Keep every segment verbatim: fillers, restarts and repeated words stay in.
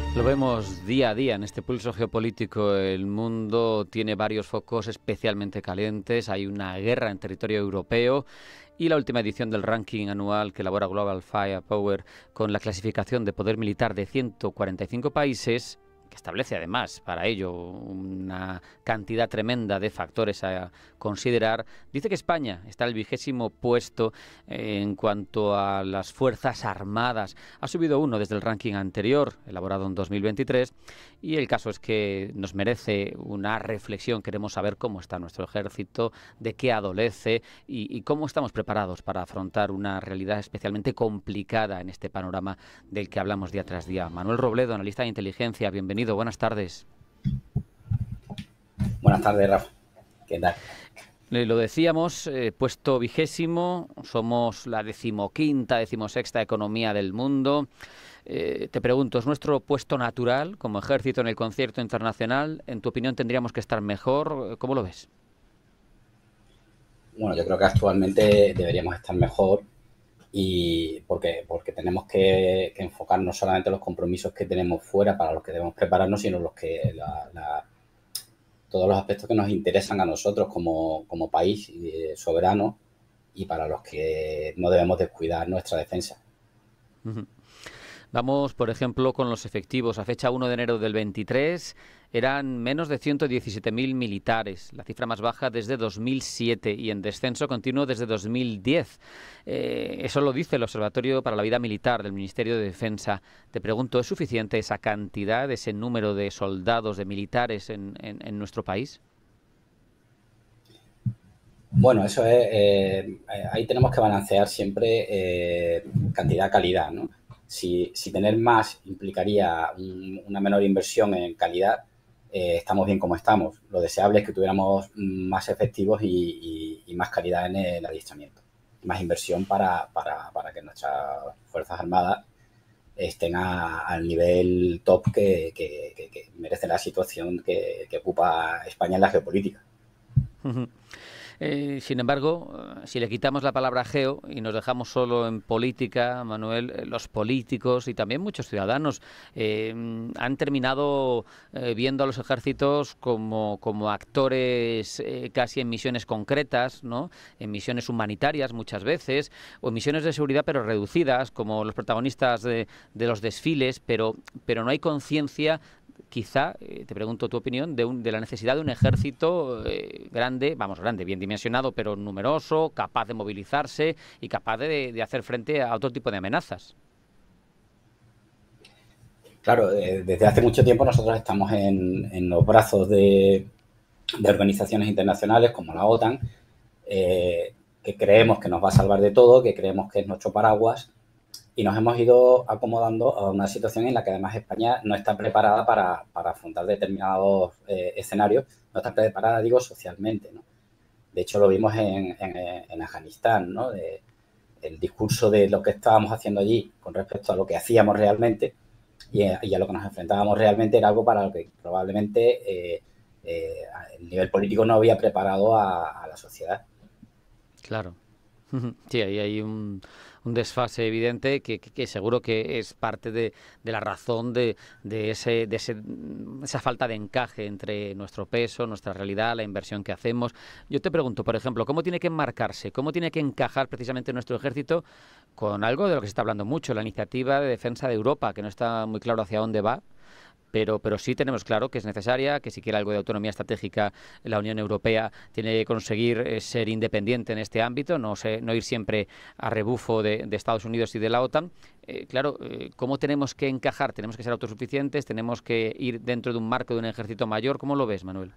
Lo vemos día a día en este pulso geopolítico. El mundo tiene varios focos especialmente calientes. Hay una guerra en territorio europeo y la última edición del ranking anual que elabora Global Firepower con la clasificación de poder militar de ciento cuarenta y cinco países, que establece además para ello una cantidad tremenda de factores a considerar, dice que España está al vigésimo puesto en cuanto a las Fuerzas Armadas. Ha subido uno desde el ranking anterior, elaborado en dos mil veintitrés, y el caso es que nos merece una reflexión. Queremos saber cómo está nuestro ejército, de qué adolece y, y cómo estamos preparados para afrontar una realidad especialmente complicada en este panorama del que hablamos día tras día. Manuel Robledo, analista de inteligencia, bienvenido, buenas tardes. Buenas tardes, Rafa. ¿Qué tal? Lo decíamos, eh, puesto vigésimo, somos la decimoquinta, decimosexta economía del mundo. Eh, te pregunto, ¿es nuestro puesto natural como ejército en el concierto internacional? ¿En tu opinión tendríamos que estar mejor? ¿Cómo lo ves? Bueno, yo creo que actualmente deberíamos estar mejor y porque, porque tenemos que, que enfocar no solamente los compromisos que tenemos fuera para los que debemos prepararnos, sino los que la, la, todos los aspectos que nos interesan a nosotros como, como país eh, soberano y para los que no debemos descuidar nuestra defensa. Uh-huh. Vamos, por ejemplo, con los efectivos. A fecha uno de enero del veintitrés eran menos de ciento diecisiete mil militares, la cifra más baja desde dos mil siete y en descenso continuo desde dos mil diez. Eh, eso lo dice el Observatorio para la Vida Militar del Ministerio de Defensa. Te pregunto, ¿es suficiente esa cantidad, ese número de soldados, de militares en, en, en nuestro país? Bueno, eso es, eh, ahí tenemos que balancear siempre eh, cantidad-calidad, ¿no? Si, si tener más implicaría un, una menor inversión en calidad, eh, estamos bien como estamos. Lo deseable es que tuviéramos más efectivos y, y, y más calidad en el adiestramiento. Más inversión para, para, para que nuestras Fuerzas Armadas estén a, al nivel top que, que, que, que merece la situación que, que ocupa España en la geopolítica. Uh-huh. Eh, sin embargo, si le quitamos la palabra geo y nos dejamos solo en política, Manuel, los políticos y también muchos ciudadanos eh, han terminado eh, viendo a los ejércitos como, como actores eh, casi en misiones concretas, ¿no? En misiones humanitarias muchas veces, o en misiones de seguridad pero reducidas, como los protagonistas de, de los desfiles, pero, pero no hay conciencia. Quizá, eh, te pregunto tu opinión, de, un, de la necesidad de un ejército eh, grande, vamos, grande, bien dimensionado, pero numeroso, capaz de movilizarse y capaz de, de hacer frente a otro tipo de amenazas. Claro, eh, desde hace mucho tiempo nosotros estamos en, en los brazos de, de organizaciones internacionales como la OTAN, eh, que creemos que nos va a salvar de todo, que creemos que es nuestro paraguas, y nos hemos ido acomodando a una situación en la que además España no está preparada para, para afrontar determinados eh, escenarios, no está preparada, digo, socialmente, ¿no? De hecho, lo vimos en, en, en Afganistán, ¿no? De, el discurso de lo que estábamos haciendo allí con respecto a lo que hacíamos realmente y a, y a lo que nos enfrentábamos realmente era algo para lo que probablemente eh, eh, el nivel político no había preparado a, a la sociedad. Claro. Sí, ahí hay un, un desfase evidente que, que, que seguro que es parte de, de la razón de, de, ese, de ese, esa falta de encaje entre nuestro peso, nuestra realidad, la inversión que hacemos. Yo te pregunto, por ejemplo, ¿cómo tiene que enmarcarse, cómo tiene que encajar precisamente nuestro ejército con algo de lo que se está hablando mucho, la iniciativa de defensa de Europa, que no está muy claro hacia dónde va? Pero, pero sí tenemos claro que es necesaria, que si quiere algo de autonomía estratégica, la Unión Europea tiene que conseguir eh, ser independiente en este ámbito, no, se, no ir siempre a rebufo de, de Estados Unidos y de la OTAN. Eh, claro, eh, ¿cómo tenemos que encajar? ¿Tenemos que ser autosuficientes? ¿Tenemos que ir dentro de un marco de un ejército mayor? ¿Cómo lo ves, Manuel?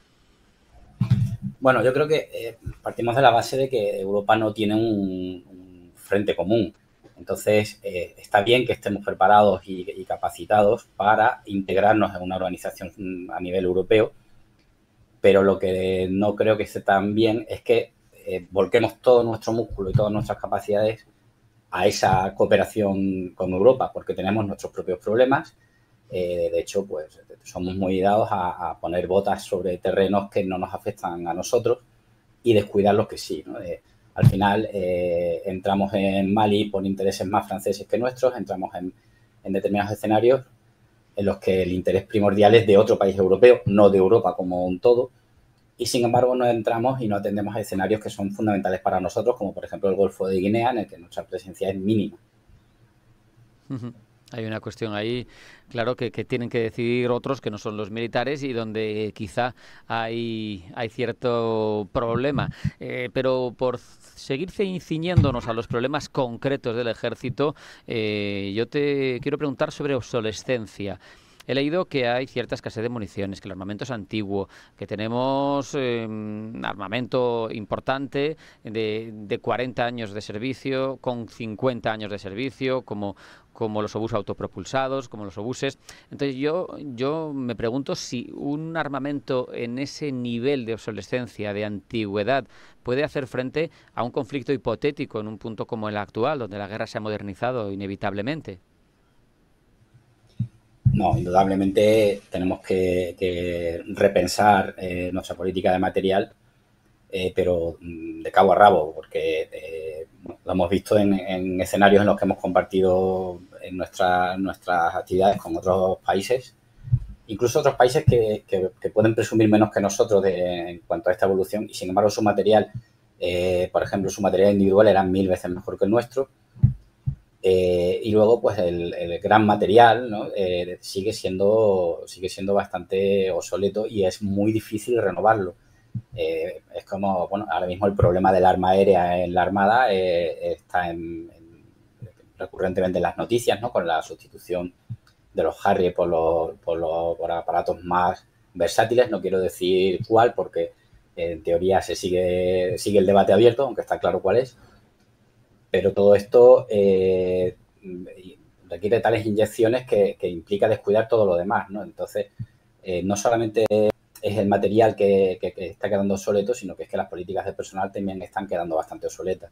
Bueno, yo creo que eh, partimos de la base de que Europa no tiene un, un frente común. Entonces, eh, está bien que estemos preparados y, y capacitados para integrarnos en una organización a nivel europeo, pero lo que no creo que esté tan bien es que eh, volquemos todo nuestro músculo y todas nuestras capacidades a esa cooperación con Europa, porque tenemos nuestros propios problemas. Eh, de hecho, pues somos muy dados a, a poner botas sobre terrenos que no nos afectan a nosotros y descuidar los que sí, ¿no? Eh, al final eh, entramos en Mali por intereses más franceses que nuestros, entramos en, en determinados escenarios en los que el interés primordial es de otro país europeo, no de Europa como un todo, y sin embargo no entramos y no atendemos a escenarios que son fundamentales para nosotros, como por ejemplo el Golfo de Guinea, en el que nuestra presencia es mínima. Uh-huh. Hay una cuestión ahí, claro, que, que tienen que decidir otros que no son los militares y donde quizá hay, hay cierto problema. Eh, pero por seguir ciñéndonos a los problemas concretos del ejército, eh, yo te quiero preguntar sobre obsolescencia. He leído que hay cierta escasez de municiones, que el armamento es antiguo, que tenemos eh, armamento importante de, de cuarenta años de servicio, con cincuenta años de servicio, como, como los obuses autopropulsados, como los obuses. Entonces yo, yo me pregunto si un armamento en ese nivel de obsolescencia, de antigüedad, puede hacer frente a un conflicto hipotético en un punto como el actual, donde la guerra se ha modernizado inevitablemente. No, indudablemente tenemos que, que repensar eh, nuestra política de material, eh, pero de cabo a rabo, porque eh, lo hemos visto en, en escenarios en los que hemos compartido en nuestra, nuestras actividades con otros países, incluso otros países que, que, que pueden presumir menos que nosotros de, en cuanto a esta evolución, y sin embargo su material, eh, por ejemplo, su material individual era mil veces mejor que el nuestro. Eh, y luego, pues, el, el gran material, ¿no? eh, sigue siendo sigue siendo bastante obsoleto y es muy difícil renovarlo. Eh, es como, bueno, ahora mismo el problema del arma aérea en la Armada eh, está en, en, recurrentemente en las noticias, ¿no? Con la sustitución de los Harrier por los, por los por aparatos más versátiles. No quiero decir cuál, porque en teoría se sigue, sigue el debate abierto, aunque está claro cuál es. Pero todo esto eh, requiere tales inyecciones que, que implica descuidar todo lo demás, ¿no? Entonces, eh, no solamente es el material que, que, que está quedando obsoleto, sino que es que las políticas de personal también están quedando bastante obsoletas.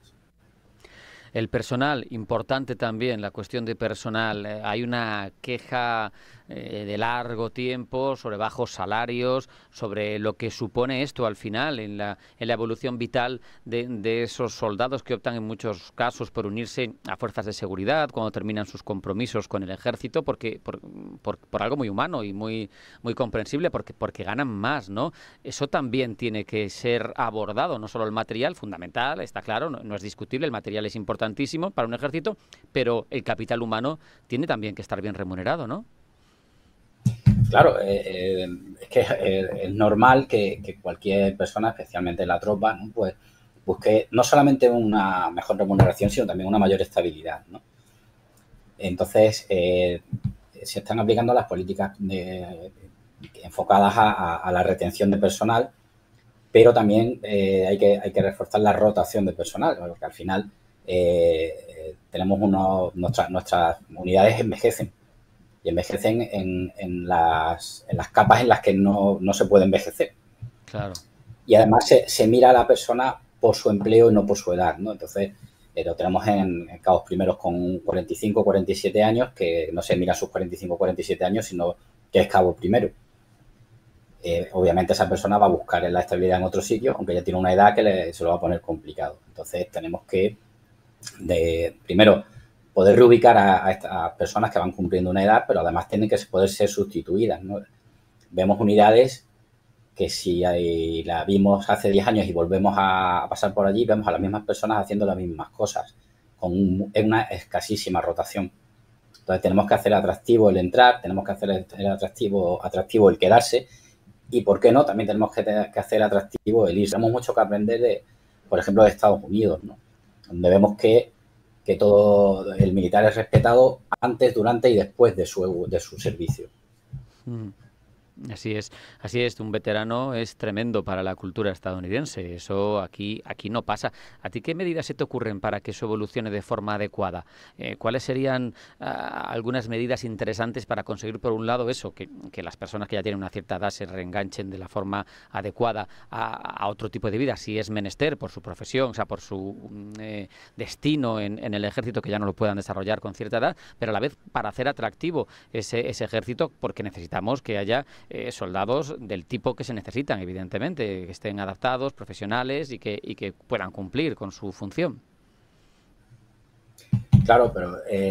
El personal, importante también, la cuestión de personal. Eh, hay una queja eh, de largo tiempo sobre bajos salarios, sobre lo que supone esto al final en la, en la evolución vital de, de esos soldados que optan en muchos casos por unirse a fuerzas de seguridad cuando terminan sus compromisos con el ejército, porque por, por, por algo muy humano y muy, muy comprensible, porque, porque ganan más, ¿no? Eso también tiene que ser abordado, no solo el material, fundamental, está claro, no, no es discutible, el material es importante para un ejército, pero el capital humano tiene también que estar bien remunerado, ¿no? Claro, eh, eh, es que eh, es normal que, que cualquier persona, especialmente en la tropa, ¿no? Pues busque no solamente una mejor remuneración, sino también una mayor estabilidad, ¿no? Entonces, eh, se están aplicando las políticas de, enfocadas a, a, a la retención de personal, pero también eh, hay, que, hay que reforzar la rotación de personal, porque al final Eh, tenemos unos, nuestras, nuestras unidades envejecen y envejecen en, en, las, en las capas en las que no, no se puede envejecer. Claro. Y además se, se mira a la persona por su empleo y no por su edad, ¿no? Entonces, eh, lo tenemos en, en cabos primeros con cuarenta y cinco, cuarenta y siete años, que no se mira sus cuarenta y cinco, cuarenta y siete años, sino que es cabo primero. Eh, obviamente esa persona va a buscar la estabilidad en otro sitio, aunque ya tiene una edad que le, se lo va a poner complicado. Entonces, tenemos que de, primero, poder reubicar a, a estas personas que van cumpliendo una edad, pero además tienen que poder ser sustituidas, ¿no? Vemos unidades que si hay, la vimos hace diez años y volvemos a, a pasar por allí, vemos a las mismas personas haciendo las mismas cosas, con un, una escasísima rotación. Entonces tenemos que hacer atractivo el entrar, tenemos que hacer el atractivo, atractivo el quedarse y, ¿por qué no? También tenemos que, que hacer atractivo el ir. Tenemos mucho que aprender, de, por ejemplo, de Estados Unidos, ¿no? Donde vemos que, que todo el militar es respetado antes, durante y después de su, de su servicio. Mm. Así es, así es, un veterano es tremendo para la cultura estadounidense, eso aquí, aquí no pasa. ¿A ti qué medidas se te ocurren para que eso evolucione de forma adecuada? Eh, ¿Cuáles serían uh, algunas medidas interesantes para conseguir, por un lado, eso, que, que las personas que ya tienen una cierta edad se reenganchen de la forma adecuada a, a otro tipo de vida, si es menester, por su profesión, o sea, por su eh, destino en, en el ejército, que ya no lo puedan desarrollar con cierta edad, pero a la vez para hacer atractivo ese, ese ejército, porque necesitamos que haya Eh, soldados del tipo que se necesitan, evidentemente, que estén adaptados, profesionales y que, y que puedan cumplir con su función. Claro, pero eh,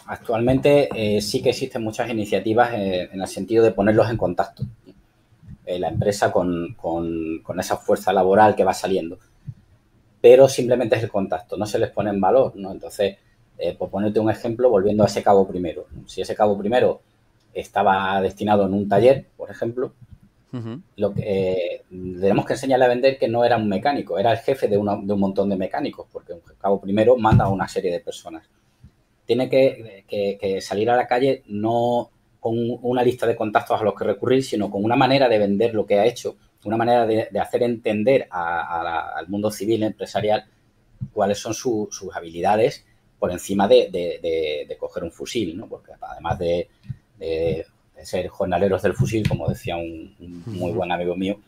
actualmente eh, sí que existen muchas iniciativas eh, en el sentido de ponerlos en contacto, eh, la empresa con, con, con esa fuerza laboral que va saliendo. Pero simplemente es el contacto, no se les pone en valor, ¿no? Entonces, eh, por ponerte un ejemplo, volviendo a ese cabo primero. Si ese cabo primero estaba destinado en un taller, por ejemplo, uh-huh. lo que eh, tenemos que enseñarle a vender que no era un mecánico, era el jefe de, una, de un montón de mecánicos, porque un cabo primero manda a una serie de personas. Tiene que, que, que salir a la calle no con una lista de contactos a los que recurrir, sino con una manera de vender lo que ha hecho, una manera de, de hacer entender a, a la, al mundo civil empresarial cuáles son su, sus habilidades por encima de, de, de, de coger un fusil, ¿no? Porque además de, de, de ser jornaleros del fusil, como decía un, un muy buen amigo mío,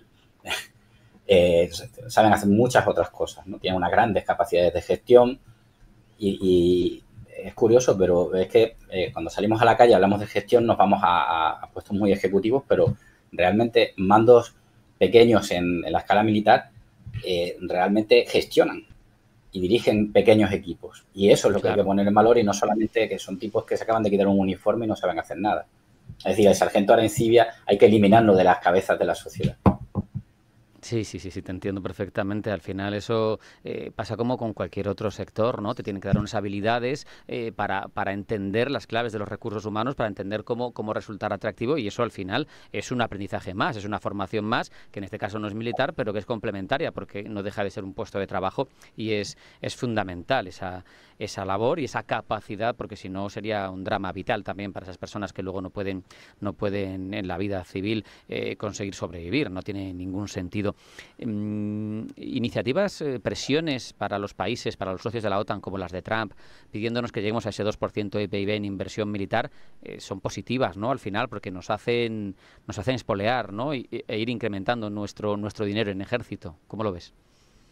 eh, saben hacer muchas otras cosas, ¿no? Tienen unas grandes capacidades de gestión y, y es curioso, pero es que eh, cuando salimos a la calle hablamos de gestión, nos vamos a, a, a puestos muy ejecutivos, pero realmente mandos pequeños en, en la escala militar eh, realmente gestionan y dirigen pequeños equipos. Y eso es lo que claro. hay que poner en valor y no solamente que son tipos que se acaban de quitar un uniforme y no saben hacer nada. Es decir, el sargento Arencibia hay que eliminarlo de las cabezas de la sociedad. Sí, sí, sí, sí, te entiendo perfectamente. Al final eso eh, pasa como con cualquier otro sector, ¿no? Te tienen que dar unas habilidades eh, para, para entender las claves de los recursos humanos, para entender cómo, cómo resultar atractivo y eso al final es un aprendizaje más, es una formación más, que en este caso no es militar, pero que es complementaria porque no deja de ser un puesto de trabajo y es, es fundamental esa, esa labor y esa capacidad, porque si no sería un drama vital también para esas personas que luego no pueden, no pueden en la vida civil eh, conseguir sobrevivir, no tiene ningún sentido. Um, iniciativas, eh, presiones para los países, para los socios de la OTAN, como las de Trump, pidiéndonos que lleguemos a ese dos por ciento de P I B en inversión militar, eh, son positivas, ¿no? Al final, porque nos hacen nos hacen espolear, ¿no? E, e ir incrementando nuestro nuestro dinero en ejército. ¿Cómo lo ves?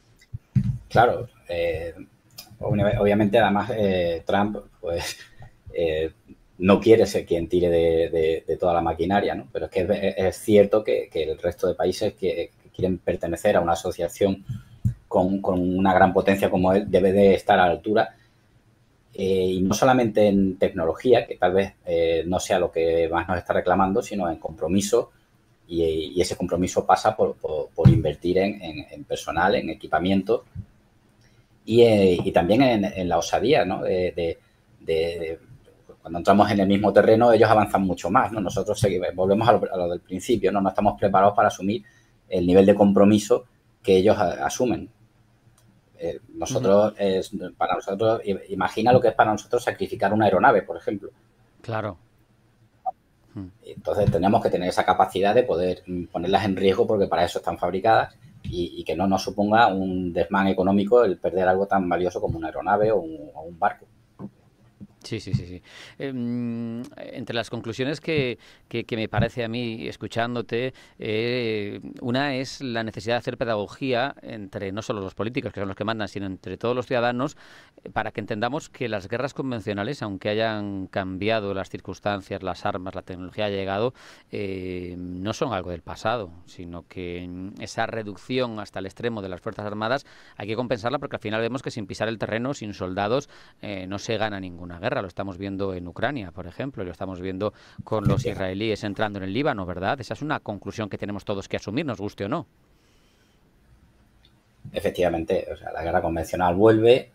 Claro, eh, obviamente, además, eh, Trump, pues, eh, no quiere ser quien tire de, de, de toda la maquinaria, ¿no? Pero es que es, es cierto que, que el resto de países que, que quieren pertenecer a una asociación con, con una gran potencia como él debe de estar a la altura. Eh, y no solamente en tecnología, que tal vez eh, no sea lo que más nos está reclamando, sino en compromiso. Y, y ese compromiso pasa por, por, por invertir en, en, en personal, en equipamiento y, eh, y también en, en la osadía, ¿no? De, de, de, de, cuando entramos en el mismo terreno, ellos avanzan mucho más, ¿no? Nosotros seguimos, volvemos a lo, a lo del principio, ¿no? No estamos preparados para asumir el nivel de compromiso que ellos a, asumen. Eh, nosotros, uh-huh. es, para nosotros, imagina lo que es para nosotros sacrificar una aeronave, por ejemplo. Claro. Entonces tenemos que tener esa capacidad de poder ponerlas en riesgo porque para eso están fabricadas y, y que no nos suponga un desmán económico el perder algo tan valioso como una aeronave o un, o un barco. Sí, sí, sí, sí. Eh, entre las conclusiones que, que, que me parece a mí, escuchándote, eh, una es la necesidad de hacer pedagogía entre no solo los políticos, que son los que mandan, sino entre todos los ciudadanos, eh, para que entendamos que las guerras convencionales, aunque hayan cambiado las circunstancias, las armas, la tecnología ha llegado, eh, no son algo del pasado, sino que esa reducción hasta el extremo de las Fuerzas Armadas hay que compensarla porque al final vemos que sin pisar el terreno, sin soldados, eh, no se gana ninguna guerra. Lo estamos viendo en Ucrania, por ejemplo, y lo estamos viendo con los israelíes entrando en el Líbano, ¿verdad? Esa es una conclusión que tenemos todos que asumir, nos guste o no. Efectivamente, o sea, la guerra convencional vuelve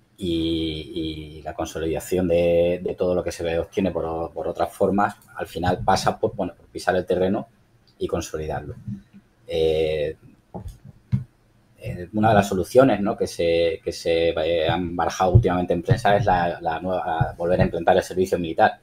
y, y la consolidación de, de todo lo que se obtiene por, por otras formas, al final pasa por, bueno, por pisar el terreno y consolidarlo. Eh, Una de las soluciones, ¿no? que se, que se eh, han barajado últimamente en prensa es la, la nueva, volver a implantar el servicio militar.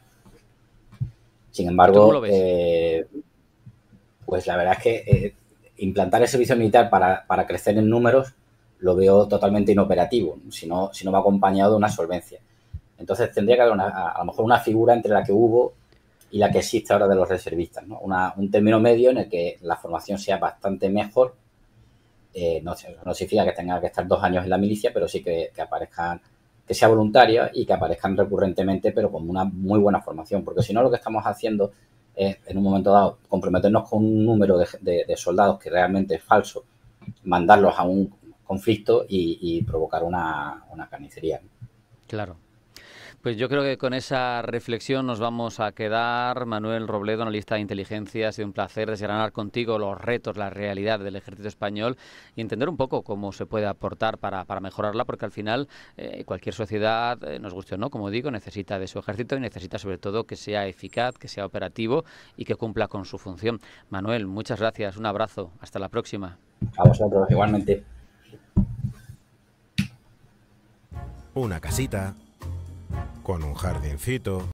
Sin embargo, ¿Cómo lo ves? Eh, pues la verdad es que eh, implantar el servicio militar para, para crecer en números lo veo totalmente inoperativo, si no, si no va acompañado de una solvencia. Entonces tendría que haber una, a lo mejor una figura entre la que hubo y la que existe ahora de los reservistas, ¿no? Una, un término medio en el que la formación sea bastante mejor. Eh, no, no significa que tenga que estar dos años en la milicia, pero sí que, que aparezcan, que sea voluntaria y que aparezcan recurrentemente, pero con una muy buena formación, porque si no lo que estamos haciendo es, en un momento dado, comprometernos con un número de, de, de soldados que realmente es falso, mandarlos a un conflicto y, y provocar una, una carnicería. Claro. Pues yo creo que con esa reflexión nos vamos a quedar. Manuel Robledo, analista de inteligencia, ha sido un placer desgranar contigo los retos, la realidad del ejército español y entender un poco cómo se puede aportar para, para mejorarla, porque al final eh, cualquier sociedad, eh, nos guste o no, como digo, necesita de su ejército y necesita sobre todo que sea eficaz, que sea operativo y que cumpla con su función. Manuel, muchas gracias, un abrazo, hasta la próxima. A vosotros, igualmente. Una casita con un jardincito.